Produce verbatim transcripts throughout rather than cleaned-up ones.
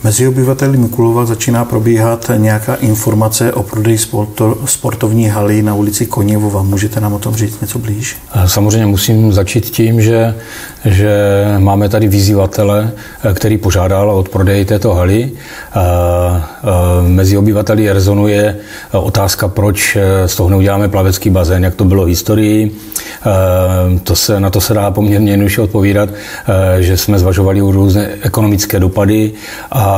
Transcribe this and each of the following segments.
Mezi obyvateli Mikulova začíná probíhat nějaká informace o prodeji sportovní haly na ulici Koněvova. Můžete nám o tom říct něco blíž? Samozřejmě musím začít tím, že, že máme tady vyzývatele, který požádal o prodej této haly. Mezi obyvateli rezonuje otázka, proč z toho neuděláme plavecký bazén, jak to bylo v historii. To se, na to se dá poměrně jednoduše odpovídat, že jsme zvažovali různé ekonomické dopady a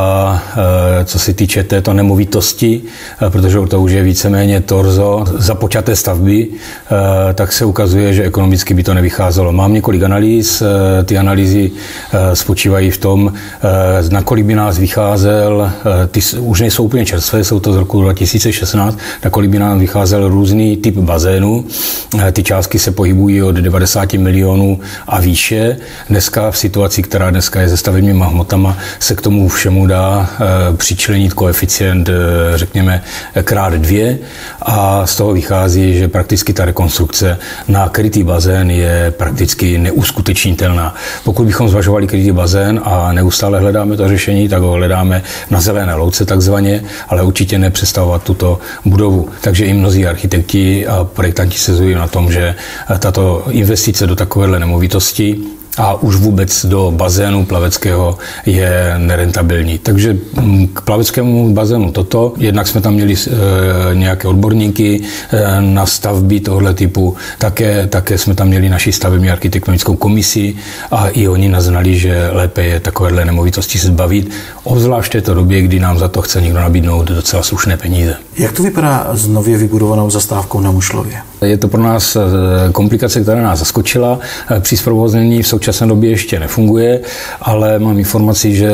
co se týče této nemovitosti, protože to už je víceméně torzo započaté stavby, tak se ukazuje, že ekonomicky by to nevycházelo. Mám několik analýz, ty analýzy spočívají v tom, nakolik by nás vycházel, ty už nejsou úplně čerstvé, jsou to z roku dva tisíce šestnáct, nakolik by nám vycházel různý typ bazénu. Ty částky se pohybují od devadesát milionů a výše. Dneska v situaci, která dneska je se stavebními hmotama, se k tomu všemu dá přičlenit koeficient, řekněme, krát dvě a z toho vychází, že prakticky ta rekonstrukce na krytý bazén je prakticky neuskutečnitelná. Pokud bychom zvažovali krytý bazén a neustále hledáme to řešení, tak ho hledáme na zelené louce takzvaně, ale určitě nepředstavovat tuto budovu. Takže i mnozí architekti a projektanti se shodují na tom, že tato investice do takovéhle nemovitosti a už vůbec do bazénu plaveckého je nerentabilní. Takže k plaveckému bazénu toto. Jednak jsme tam měli e, nějaké odborníky e, na stavby tohle typu. Také, také jsme tam měli naši stavební architektonickou komisi a i oni naznali, že lépe je takovéhle nemovitosti se zbavit, obzvlášť v této době, kdy nám za to chce někdo nabídnout docela slušné peníze. Jak to vypadá s nově vybudovanou zastávkou na Mušlově? Je to pro nás komplikace, která nás zaskočila. Při zprovoznění v současné době ještě nefunguje, ale mám informaci, že,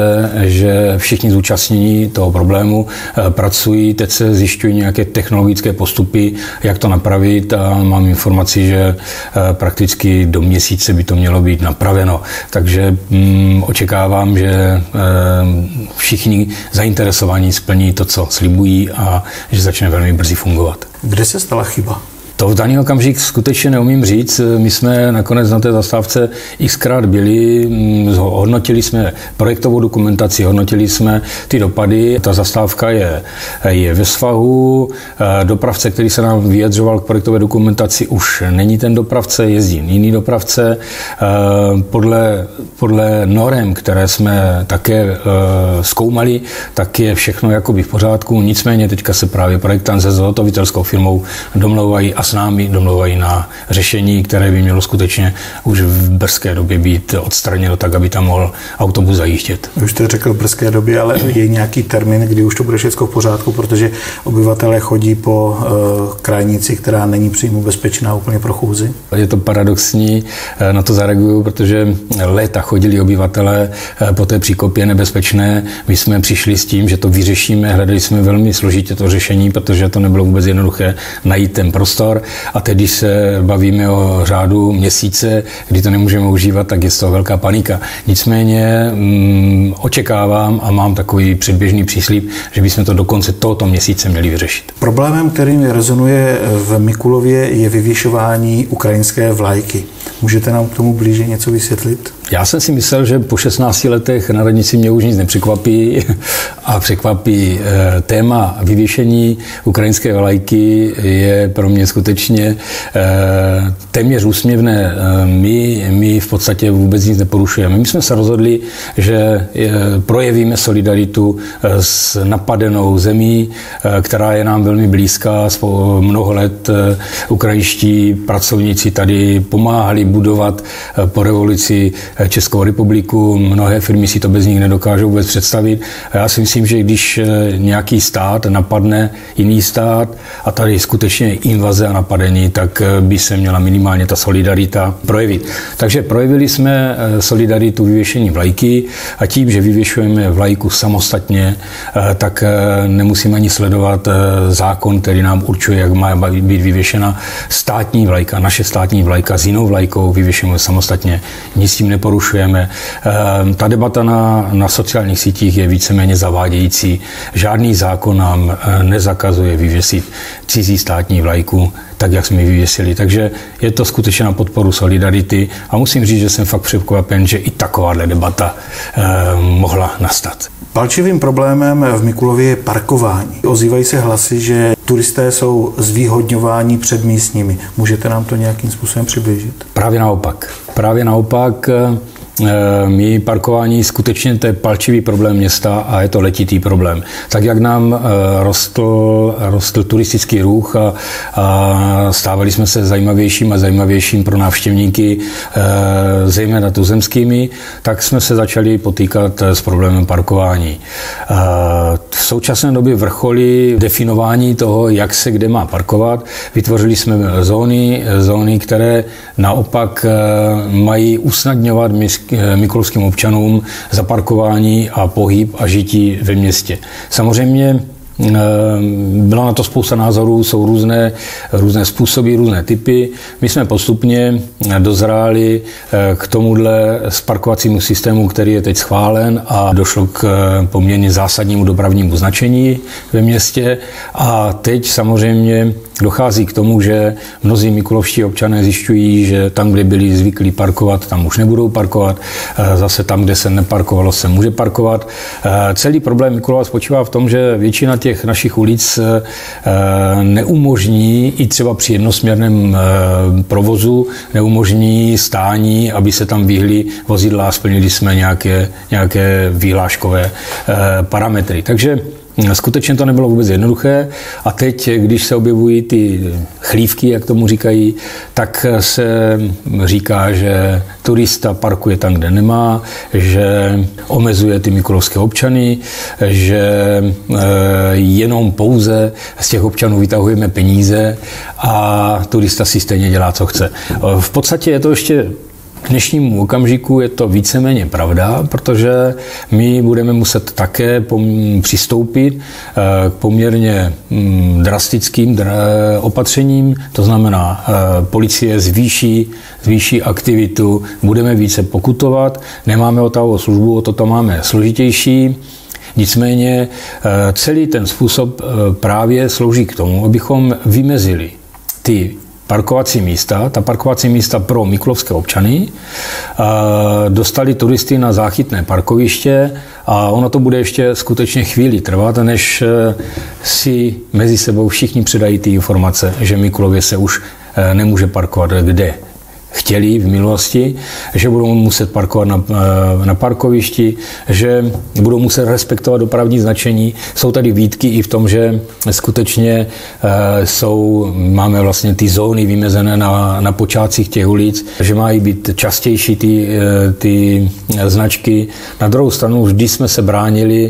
že všichni zúčastnění toho problému pracují, teď se zjišťují nějaké technologické postupy, jak to napravit a mám informaci, že prakticky do měsíce by to mělo být napraveno. Takže hm, očekávám, že hm, všichni zainteresovaní splní to, co slibují a že začne velmi brzy fungovat. Kde se stala chyba? To v daný okamžik skutečně neumím říct. My jsme nakonec na té zastávce xkrát byli, hodnotili jsme projektovou dokumentaci, hodnotili jsme ty dopady. Ta zastávka je, je ve svahu. Dopravce, který se nám vyjadřoval k projektové dokumentaci, už není ten dopravce, jezdí jiný dopravce. Podle, podle norem, které jsme také zkoumali, tak je všechno jakoby v pořádku. Nicméně teďka se právě projektant se zhotovitelskou firmou domlouvají a s námi domlouvají na řešení, které by mělo skutečně už v brzké době být odstraněno tak, aby tam mohl autobus zajíždět. Už jste řekl v brzké době, ale je nějaký termín, kdy už to bude všechno v pořádku, protože obyvatelé chodí po uh, krajnici, která není přímo bezpečná úplně pro chůzi? Je to paradoxní, na to zareaguju, protože léta chodili obyvatelé po té příkopě nebezpečné. My jsme přišli s tím, že to vyřešíme, hledali jsme velmi složitě to řešení, protože to nebylo vůbec jednoduché najít ten prostor. A teď, když se bavíme o řádu měsíce, kdy to nemůžeme užívat, tak je z toho velká panika. Nicméně mm, očekávám a mám takový předběžný příslib, že bychom to do konce tohoto měsíce měli vyřešit. Problémem, kterým rezonuje v Mikulově, je vyvěšování ukrajinské vlajky. Můžete nám k tomu blíže něco vysvětlit? Já jsem si myslel, že po šestnácti letech na radnici mě už nic nepřekvapí a překvapí téma vyvěšení ukrajinské vlajky je pro mě skutečně téměř úsměvné. My, my v podstatě vůbec nic neporušujeme. My jsme se rozhodli, že projevíme solidaritu s napadenou zemí, která je nám velmi blízká. Mnoho let ukrajinští pracovníci tady pomáhali budovat po revoluci Českou republiku. Mnohé firmy si to bez nich nedokážou vůbec představit. A já si myslím, že když nějaký stát napadne jiný stát a tady skutečně invaze a napadení, tak by se měla minimálně ta solidarita projevit. Takže projevili jsme solidaritu vyvěšení vlajky a tím, že vyvěšujeme vlajku samostatně, tak nemusíme ani sledovat zákon, který nám určuje, jak má být vyvěšena státní vlajka, naše státní vlajka s jinou vlajkou vyvěšujeme samostatně. Nic tím neporušujeme. Ta debata na, na sociálních sítích je víceméně zavádějící. Žádný zákon nám nezakazuje vyvěsit cizí státní vlajku. tak jak jsme ji vyvěsili. Takže je to skutečně na podporu solidarity a musím říct, že jsem fakt překvapen, že i takováhle debata eh, mohla nastat. Palčivým problémem v Mikulově je parkování. Ozývají se hlasy, že turisté jsou zvýhodňováni před místními. Můžete nám to nějakým způsobem přiblížit? Právě naopak. Právě naopak. My parkování skutečně to je palčivý problém města a je to letitý problém. Tak jak nám rostl, rostl turistický ruch a, a stávali jsme se zajímavějším a zajímavějším pro návštěvníky, zejména tuzemskými, tak jsme se začali potýkat s problémem parkování. V současné době vrcholí definování toho, jak se kde má parkovat. Vytvořili jsme zóny, zóny, které naopak mají usnadňovat mikulovským občanům zaparkování a pohyb a žití ve městě. Samozřejmě byla na to spousta názorů, jsou různé, různé způsoby, různé typy. My jsme postupně dozráli k tomuhle parkovacímu systému, který je teď schválen a došlo k poměrně zásadnímu dopravnímu značení ve městě. A teď samozřejmě dochází k tomu, že mnozí mikulovští občané zjišťují, že tam, kde byli zvyklí parkovat, tam už nebudou parkovat. Zase tam, kde se neparkovalo, se může parkovat. Celý problém Mikulova spočívá v tom, že většina těch našich ulic neumožní i třeba při jednosměrném provozu, neumožní stání, aby se tam vyhly vozidla a splnili jsme nějaké, nějaké vyhláškové parametry. Takže skutečně to nebylo vůbec jednoduché a teď, když se objevují ty chlívky, jak tomu říkají, tak se říká, že turista parkuje tam, kde nemá, že omezuje ty mikulovské občany, že jenom pouze z těch občanů vytahujeme peníze a turista si stejně dělá, co chce. V podstatě je to ještě k dnešnímu okamžiku je to víceméně pravda, protože my budeme muset také přistoupit k poměrně drastickým opatřením, to znamená, policie zvýší, zvýší aktivitu, budeme více pokutovat, nemáme otahovou službu, o to tam máme složitější. Nicméně celý ten způsob právě slouží k tomu, abychom vymezili ty parkovací místa, ta parkovací místa pro mikulovské občany, dostali turisty na záchytné parkoviště a ono to bude ještě skutečně chvíli trvat, než si mezi sebou všichni předají ty informace, že Mikulově se už nemůže parkovat kde chtěli v minulosti, že budou muset parkovat na, na parkovišti, že budou muset respektovat dopravní značení. Jsou tady výtky i v tom, že skutečně jsou, máme vlastně ty zóny vymezené na, na počátcích těch ulic, že mají být častější ty, ty značky. Na druhou stranu vždy jsme se bránili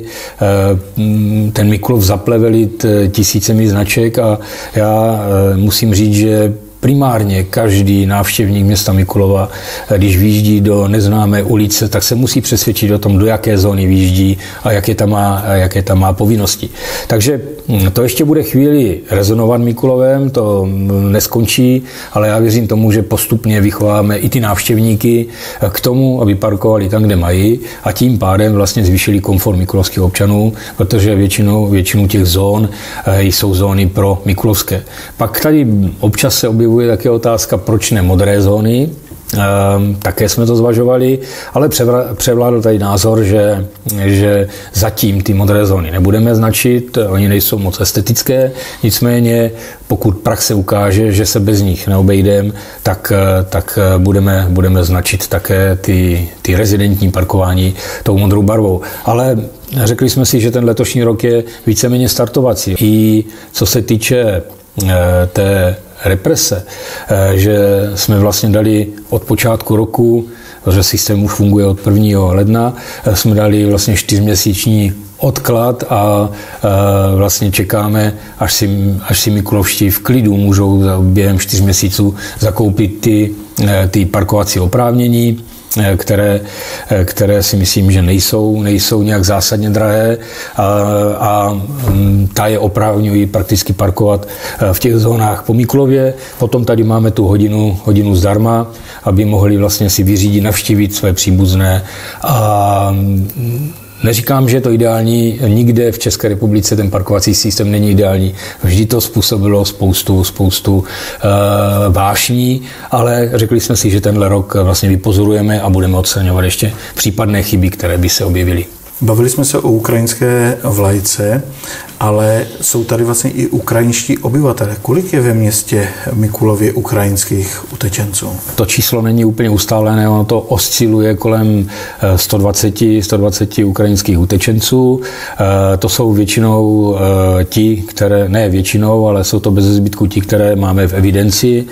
ten Mikulov zaplevelit tisícemi značek a já musím říct, že primárně každý návštěvník města Mikulova, když vyjíždí do neznámé ulice, tak se musí přesvědčit o tom, do jaké zóny vyjíždí a jaké tam má, jaké tam má povinnosti. Takže to ještě bude chvíli rezonovat Mikulovem, to neskončí, ale já věřím tomu, že postupně vychováme i ty návštěvníky k tomu, aby parkovali tam, kde mají a tím pádem vlastně zvýšili komfort mikulovských občanů, protože většinou, většinu těch zón jsou zóny pro mikulovské. Pak tady občas se objevují je také otázka, proč ne modré zóny. Ehm, také jsme to zvažovali, ale převládl tady názor, že, že zatím ty modré zóny nebudeme značit, oni nejsou moc estetické, nicméně pokud praxe ukáže, že se bez nich neobejdeme, tak, tak budeme, budeme značit také ty, ty rezidentní parkování tou modrou barvou. Ale řekli jsme si, že ten letošní rok je víceméně startovací. I co se týče té represe, že jsme vlastně dali od počátku roku, protože systém už funguje od prvního ledna, jsme dali vlastně čtyřměsíční odklad a vlastně čekáme, až si, až si mikulovští v klidu můžou během čtyř měsíců zakoupit ty, ty parkovací oprávnění, které, které si myslím, že nejsou, nejsou nějak zásadně drahé a, a ta je oprávňují prakticky parkovat v těch zónách po Mikulově. Potom tady máme tu hodinu, hodinu zdarma, aby mohli vlastně si vyřídit, navštívit své příbuzné a Neříkám, že je to ideální, nikde v České republice ten parkovací systém není ideální. Vždy to způsobilo spoustu, spoustu uh, vášní, ale řekli jsme si, že tenhle rok vlastně vypozorujeme a budeme odstraňovat ještě případné chyby, které by se objevily. Bavili jsme se o ukrajinské vlajce, ale jsou tady vlastně i ukrajinští obyvatelé. Kolik je ve městě Mikulově ukrajinských utečenců? To číslo není úplně ustálené, ono to osciluje kolem sto dvacet, sto dvacet ukrajinských utečenců. To jsou většinou ti, které, ne většinou, ale jsou to bez zbytku ti, které máme v evidenci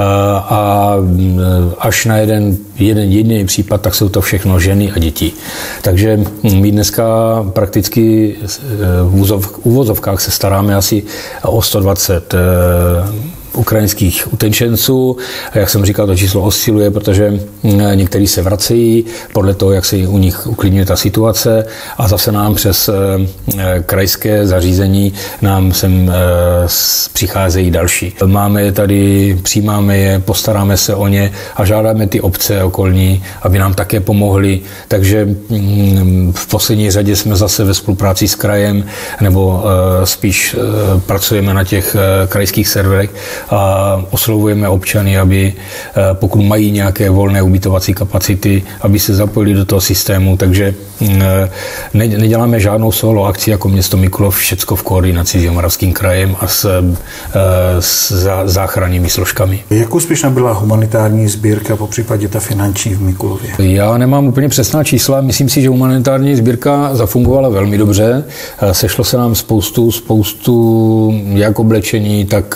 a až na jeden, jeden jediný případ, tak jsou to všechno ženy a děti. Takže my dneska prakticky v uvozovkách se staráme asi o sto dvacet ukrajinských utečenců. Jak jsem říkal, to číslo osciluje, protože někteří se vracejí podle toho, jak se u nich uklidňuje ta situace a zase nám přes krajské zařízení nám sem přicházejí další. Máme je tady, přijímáme je, postaráme se o ně a žádáme ty obce okolní, aby nám také pomohli. Takže v poslední řadě jsme zase ve spolupráci s krajem nebo spíš pracujeme na těch krajských serverech a oslovujeme občany, aby pokud mají nějaké volné ubytovací kapacity, aby se zapojili do toho systému. Takže ne, neděláme žádnou solo akci jako město Mikulov, všecko v koordinaci s Jihomoravským krajem a s, s záchrannými složkami. Jak úspěšná byla humanitární sbírka, popřípadě ta finanční v Mikulově? Já nemám úplně přesná čísla, myslím si, že humanitární sbírka zafungovala velmi dobře. Sešlo se nám spoustu, spoustu jak oblečení, tak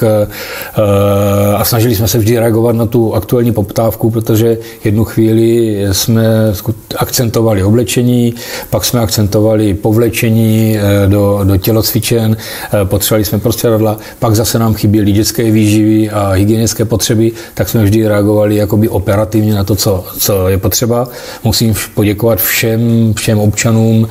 a snažili jsme se vždy reagovat na tu aktuální poptávku, protože jednu chvíli jsme akcentovali oblečení, pak jsme akcentovali povlečení do, do tělocvičen, potřebovali jsme prostředadla, pak zase nám chyběly dětské výživy a hygienické potřeby, tak jsme vždy reagovali jakoby operativně na to, co, co je potřeba. Musím poděkovat všem, všem občanům,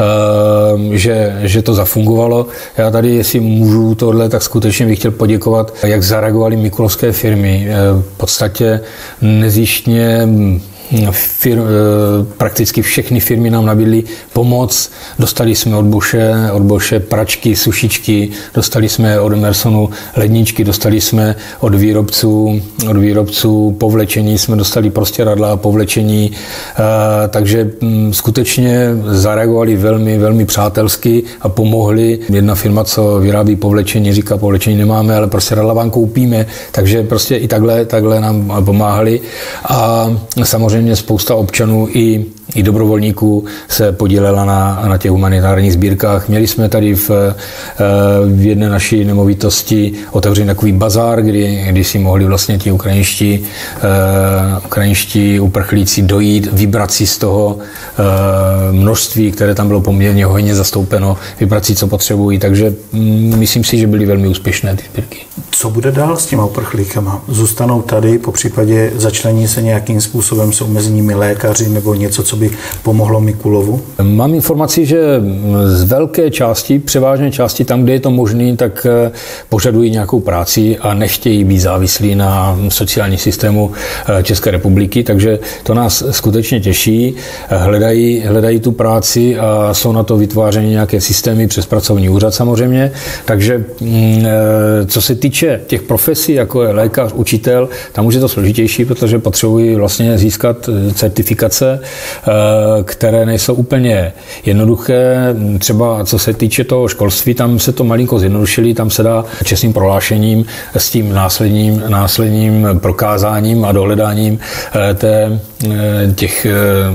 že, že to zafungovalo. Já tady, jestli můžu tohle, tak skutečně bych chtěl poděkovat, jak zareagovaly mikulovské firmy. V podstatě nezištně Fir, prakticky všechny firmy nám nabídly pomoc. Dostali jsme od Boše, od Boše pračky, sušičky, dostali jsme od Emersonu ledničky, dostali jsme od výrobců, od výrobců povlečení, jsme dostali prostěradla a povlečení, takže skutečně zareagovali velmi, velmi přátelsky a pomohli. Jedna firma, co vyrábí povlečení, říká, povlečení nemáme, ale prostěradla vám koupíme, takže prostě i takhle, takhle nám pomáhali a samozřejmě spousta občanů i, i dobrovolníků se podílela na, na těch humanitárních sbírkách. Měli jsme tady v, v jedné naší nemovitosti otevřený takový bazár, kdy, kdy si mohli vlastně ti ukrajinští, uh, ukrajinští uprchlíci dojít, vybrat si z toho uh, množství, které tam bylo poměrně hodně zastoupeno, vybrat si, co potřebují. Takže mm, myslím si, že byly velmi úspěšné ty sbírky. Co bude dál s těma uprchlíkama? Zůstanou tady, popřípadě začlení se nějakým způsobem, jsou mezi nimi lékaři nebo něco, co by pomohlo Mikulovu? Mám informaci, že z velké části, převážné části, tam, kde je to možné, tak požadují nějakou práci a nechtějí být závislí na sociální systému České republiky, takže to nás skutečně těší. Hledají, hledají tu práci a jsou na to vytvářeny nějaké systémy přes pracovní úřad samozřejmě, takže co se týče těch profesí, jako je lékař, učitel, tam už je to složitější, protože potřebují vlastně získat certifikace, které nejsou úplně jednoduché. Třeba co se týče toho školství, tam se to malinko zjednodušili, tam se dá čestným prohlášením s tím následním, následním prokázáním a dohledáním té, těch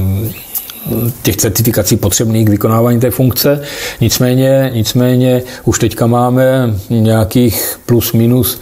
těch certifikací potřebných k vykonávání té funkce. Nicméně, nicméně už teďka máme nějakých plus minus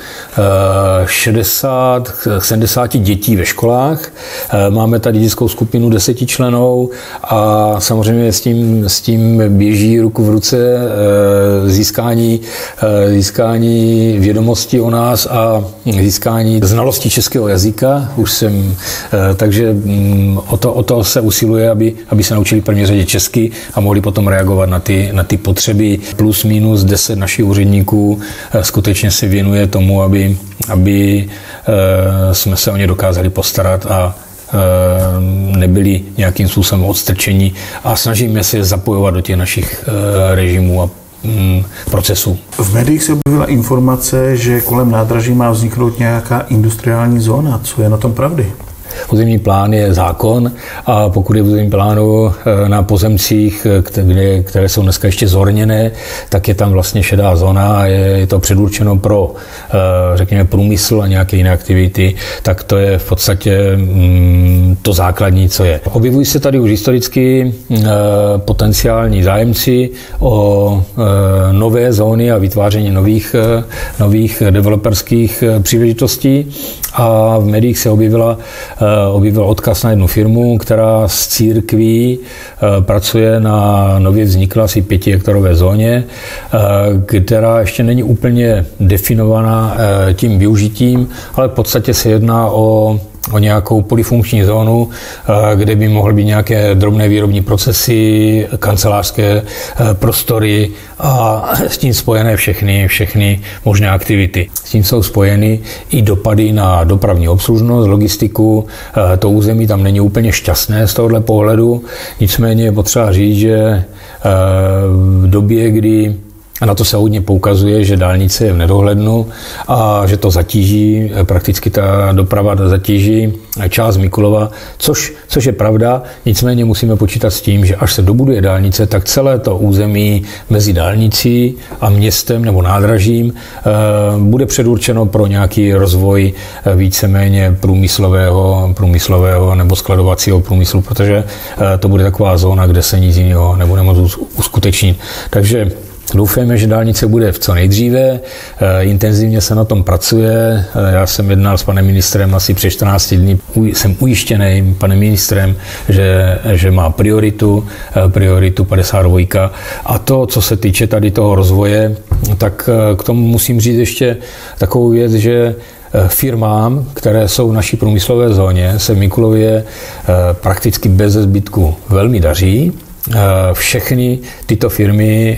šedesát sedmdesát dětí ve školách. Máme tady dětskou skupinu deseti členů a samozřejmě s tím, s tím běží ruku v ruce získání, získání vědomosti o nás a získání znalosti českého jazyka. Už jsem, takže o to, o to se usiluje, aby aby se naučili v první řadě česky a mohli potom reagovat na ty, na ty potřeby. Plus minus deset našich úředníků skutečně se věnuje tomu, aby, aby jsme se o ně dokázali postarat a nebyli nějakým způsobem odstrčeni a snažíme se zapojovat do těch našich režimů a procesů. V médiích se objevila informace, že kolem nádraží má vzniknout nějaká industriální zóna. Co je na tom pravdy? Územní plán je zákon a pokud je v územním plánu na pozemcích, které, které jsou dneska ještě zorněné, tak je tam vlastně šedá zóna a je to předurčeno pro, řekněme, průmysl a nějaké jiné aktivity, tak to je v podstatě to základní, co je. Objevují se tady už historicky potenciální zájemci o nové zóny a vytváření nových, nových developerských příležitostí a v médiích se objevila objevil odkaz na jednu firmu, která z církví pracuje na nově vzniklé asi pětihektarové zóně, která ještě není úplně definovaná tím využitím, ale v podstatě se jedná o o nějakou polyfunkční zónu, kde by mohly být nějaké drobné výrobní procesy, kancelářské prostory a s tím spojené všechny, všechny možné aktivity. S tím jsou spojeny i dopady na dopravní obslužnost, logistiku. To území tam není úplně šťastné z tohohle pohledu, nicméně je potřeba říct, že v době, kdy a na to se hodně poukazuje, že dálnice je v nedohlednu a že to zatíží, prakticky ta doprava zatíží část Mikulova, což, což je pravda, nicméně musíme počítat s tím, že až se dobuduje dálnice, tak celé to území mezi dálnicí a městem nebo nádražím e, bude předurčeno pro nějaký rozvoj víceméně průmyslového, průmyslového nebo skladovacího průmyslu, protože e, to bude taková zóna, kde se nic jiného nebude moct uskutečnit. Takže doufejme, že dálnice bude v co nejdříve, intenzivně se na tom pracuje. Já jsem jednal s panem ministrem asi před čtrnácti dny. Jsem ujištěný panem ministrem, že, že má prioritu, prioritu padesát dva. A to, co se týče tady toho rozvoje, tak k tomu musím říct ještě takovou věc, že firmám, které jsou v naší průmyslové zóně, se v Mikulově prakticky bez zbytku velmi daří. Všechny tyto firmy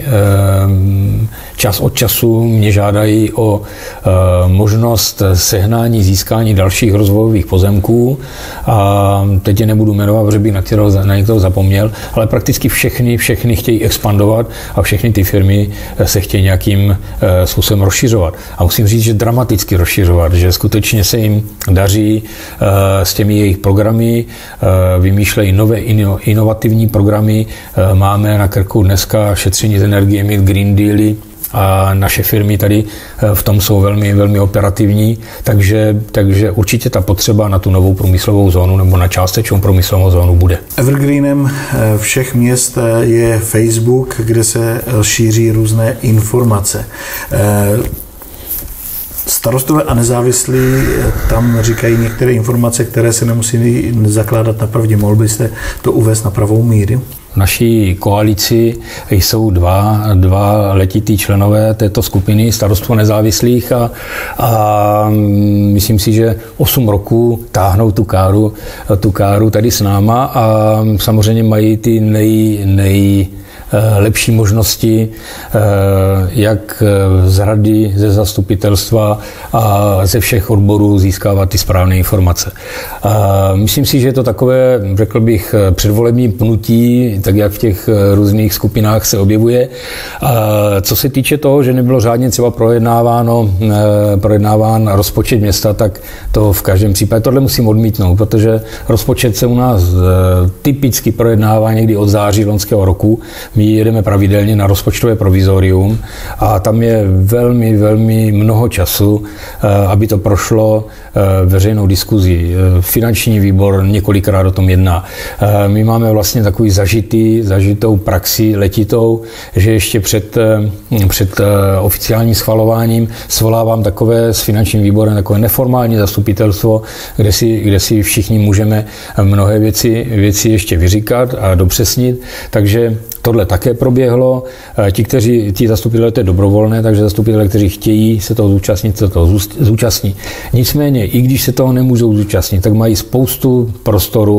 čas od času mě žádají o možnost sehnání, získání dalších rozvojových pozemků a teď je nebudu jmenovat, protože bych na, kterou, na některou zapomněl, ale prakticky všechny, všechny chtějí expandovat a všechny ty firmy se chtějí nějakým způsobem rozšiřovat. A musím říct, že dramaticky rozšiřovat, že skutečně se jim daří s těmi jejich programy, vymýšlejí nové inovativní programy. Máme na krku dneska šetření s energiemi, Green Dealy a naše firmy tady v tom jsou velmi, velmi operativní, takže, takže určitě ta potřeba na tu novou průmyslovou zónu nebo na částečnou průmyslovou zónu bude. Evergreenem všech měst je Facebook, kde se šíří různé informace. Starostové a nezávislí tam říkají některé informace, které se nemusí zakládat na pravdě. Mohl byste to uvést na pravou míru? V naší koalici jsou dva, dva letití členové této skupiny starostů nezávislých a, a myslím si, že osm roků táhnou tu káru, tu káru tady s náma a samozřejmě mají ty nej, nej lepší možnosti, jak z rady, ze zastupitelstva a ze všech odborů získávat ty správné informace. Myslím si, že je to takové, řekl bych, předvolební pnutí, tak jak v těch různých skupinách se objevuje. Co se týče toho, že nebylo řádně třeba projednáváno, projednáván rozpočet města, tak to v každém případě tohle musím odmítnout, protože rozpočet se u nás typicky projednává někdy od září loňského roku. My jedeme pravidelně na rozpočtové provizorium a tam je velmi, velmi mnoho času, aby to prošlo veřejnou diskuzí. Finanční výbor několikrát o tom jedná. My máme vlastně takový zažitý, zažitou praxi letitou, že ještě před, před oficiálním schvalováním svolávám takové s finančním výborem takové neformální zastupitelstvo, kde si, kde si všichni můžeme mnohé věci, věci ještě vyříkat a dopřesnit. Takže tohle také proběhlo. Ti, kteří, ti zastupitelé, to je dobrovolné, takže zastupitelé, kteří chtějí se toho zúčastnit, se toho zúčastní. Nicméně, i když se toho nemůžou zúčastnit, tak mají spoustu prostoru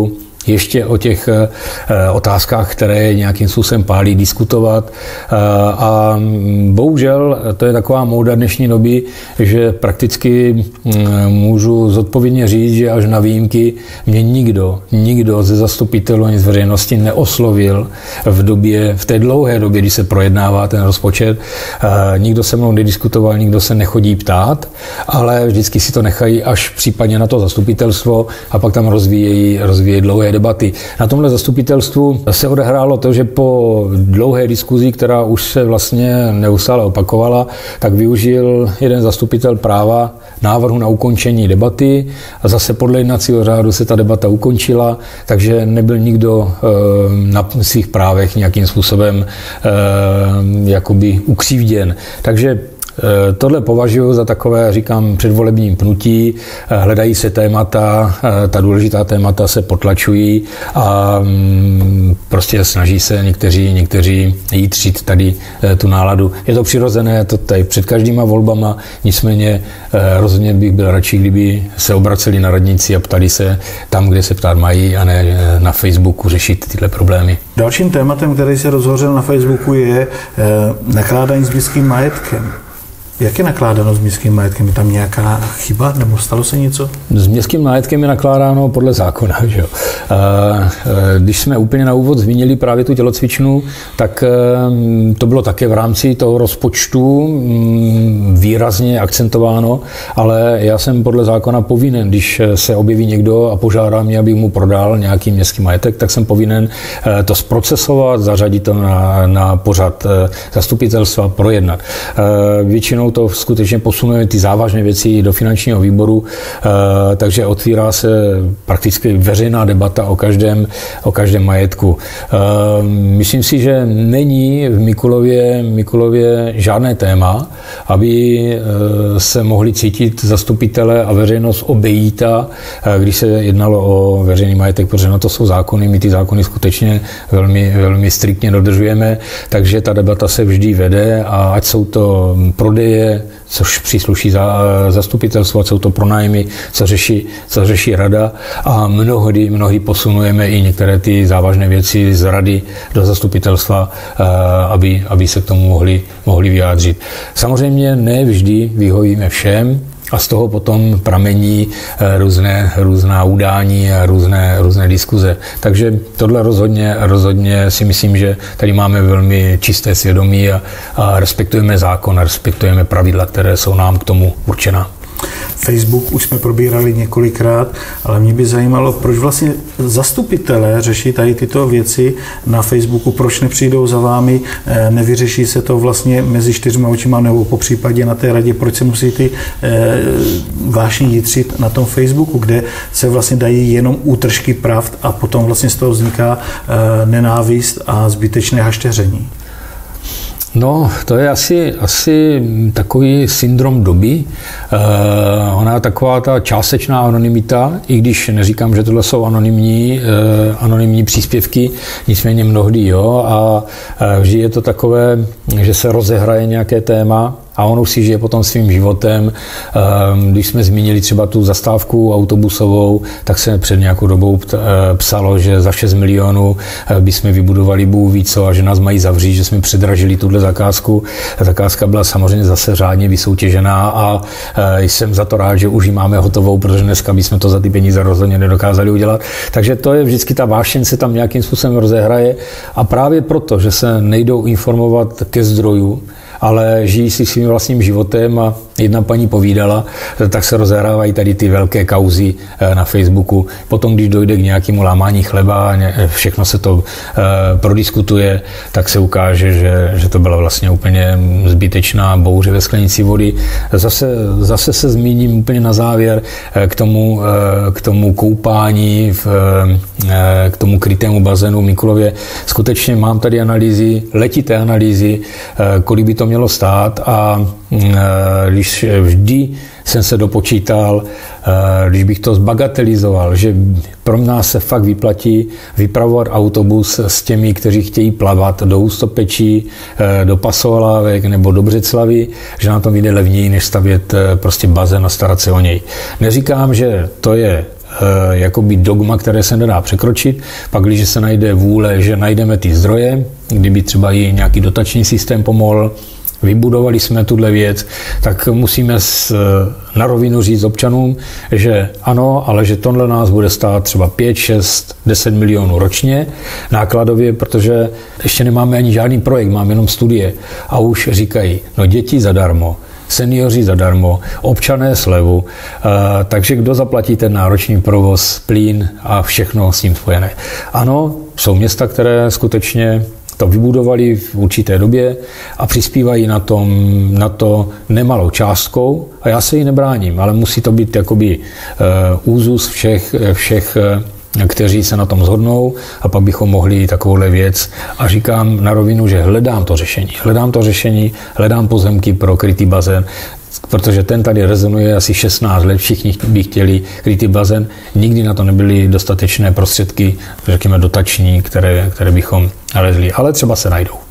ještě o těch otázkách, které nějakým způsobem pálí, diskutovat. A bohužel to je taková móda dnešní doby, že prakticky můžu zodpovědně říct, že až na výjimky mě nikdo, nikdo ze zastupitelů ani z veřejnosti neoslovil v době, v té dlouhé době, kdy se projednává ten rozpočet. Nikdo se mnou nediskutoval, nikdo se nechodí ptát, ale vždycky si to nechají až případně na to zastupitelstvo a pak tam rozvíjejí, rozvíjejí dlouhé debaty. Na tomhle zastupitelstvu se odehrálo to, že po dlouhé diskuzi, která už se vlastně neustále opakovala, tak využil jeden zastupitel práva návrhu na ukončení debaty a zase podle jednacího řádu se ta debata ukončila, takže nebyl nikdo na svých právech nějakým způsobem jakoby ukřivděn. Takže tohle považuji za takové, říkám, předvolební pnutí, hledají se témata, ta důležitá témata se potlačují a prostě snaží se někteří, někteří jítřit tady tu náladu. Je to přirozené, to tady před každýma volbama, nicméně rozhodně bych byl radši, kdyby se obraceli na radnici a ptali se tam, kde se ptát mají, a ne na Facebooku řešit tyhle problémy. Dalším tématem, který se rozhořel na Facebooku, je nakládání s městským majetkem. Jak je nakládáno s městským majetkem? Je tam nějaká chyba nebo stalo se něco? S městským majetkem je nakládáno podle zákona. Že jo? Když jsme úplně na úvod zmínili právě tu tělocvičnu, tak to bylo také v rámci toho rozpočtu výrazně akcentováno, ale já jsem podle zákona povinen, když se objeví někdo a požádá mě, abych mu prodal nějaký městský majetek, tak jsem povinen to zprocesovat, zařadit to na, na pořad zastupitelstva, projednat. Většinou to skutečně posunuje ty závažné věci do finančního výboru, takže otvírá se prakticky veřejná debata o každém, o každém majetku. Myslím si, že není v Mikulově, Mikulově žádné téma, aby se mohli cítit zastupitelé a veřejnost obejita, když se jednalo o veřejný majetek, protože na to jsou zákony, my ty zákony skutečně velmi, velmi striktně dodržujeme, takže ta debata se vždy vede a ať jsou to prodeje, což přísluší za, zastupitelstvo, jsou to pronájmy, co řeší, co řeší rada, a mnohdy, mnohdy posunujeme i některé ty závažné věci z rady do zastupitelstva, aby, aby se k tomu mohli, mohli vyjádřit. Samozřejmě ne vždy vyhovíme všem, a z toho potom pramení různé, různá udání a různé, různé diskuze. Takže tohle rozhodně, rozhodně si myslím, že tady máme velmi čisté svědomí a, a respektujeme zákon a respektujeme pravidla, které jsou nám k tomu určená. Facebook už jsme probírali několikrát, ale mě by zajímalo, proč vlastně zastupitelé řeší tady tyto věci na Facebooku, proč nepřijdou za vámi, nevyřeší se to vlastně mezi čtyřma očima nebo po případě na té radě, proč se musí ty eh, vášně jitřit na tom Facebooku, kde se vlastně dají jenom útržky pravd a potom vlastně z toho vzniká eh, nenávist a zbytečné hašteření. No, to je asi, asi takový syndrom doby. Uh, ona je taková ta částečná anonymita, i když neříkám, že tohle jsou anonymní, uh, anonymní příspěvky, nicméně mnohdy, jo, a uh, vždy je to takové, že se rozehraje nějaké téma a on už si žije potom svým životem. Když jsme zmínili třeba tu zastávku autobusovou, tak se před nějakou dobou psalo, že za šest milionů bychom vybudovali Bůh ví co a že nás mají zavřít, že jsme předražili tuhle zakázku. Ta zakázka byla samozřejmě zase řádně vysoutěžená a jsem za to rád, že už ji máme hotovou, protože dneska bychom to za ty peníze rozhodně nedokázali udělat. Takže to je vždycky ta vášeň se tam nějakým způsobem rozehraje a právě proto, že se nejdou informovat ke zdroju, ale žijí si svým vlastním životem a jedna paní povídala, tak se rozehrávají tady ty velké kauzy na Facebooku. Potom, když dojde k nějakému lámání chleba, všechno se to prodiskutuje, tak se ukáže, že, že to byla vlastně úplně zbytečná bouře ve sklenici vody. Zase, zase se zmíním úplně na závěr k tomu, k tomu koupání, v, k tomu krytému bazénu v Mikulově. Skutečně mám tady analýzy, letité analýzy, kolik by to mělo stát a když vždy jsem se dopočítal, když bych to zbagatelizoval, že pro nás se fakt vyplatí vypravovat autobus s těmi, kteří chtějí plavat do Hustopečí, do Pasovalávek nebo do Břeclavi, že na tom vyjde levněji, než stavět prostě bazén a starat se o něj. Neříkám, že to je e, jakoby dogma, které se nedá překročit. Pak, když se najde vůle, že najdeme ty zdroje, kdyby třeba i nějaký dotační systém pomohl, vybudovali jsme tuhle věc, tak musíme s, na rovinu říct občanům, že ano, ale že tohle nás bude stát třeba pět, šest, deset milionů ročně nákladově, protože ještě nemáme ani žádný projekt, máme jenom studie a už říkají, no děti zadarmo, seniori zadarmo, občané slevu, takže kdo zaplatí ten náročný provoz, plyn a všechno s tím spojené. Ano, jsou města, které skutečně to vybudovali v určité době a přispívají na, tom, na to nemalou částkou a já se jí nebráním, ale musí to být jakoby uh, úzus všech, všech uh, kteří se na tom shodnou a pak bychom mohli takovouhle věc a říkám na rovinu, že hledám to řešení. Hledám to řešení, hledám pozemky pro krytý bazén, protože ten tady rezonuje asi šestnáct let, všichni by chtěli krytý bazén, nikdy na to nebyly dostatečné prostředky, řekněme dotační, které, které bychom nalezli, ale třeba se najdou.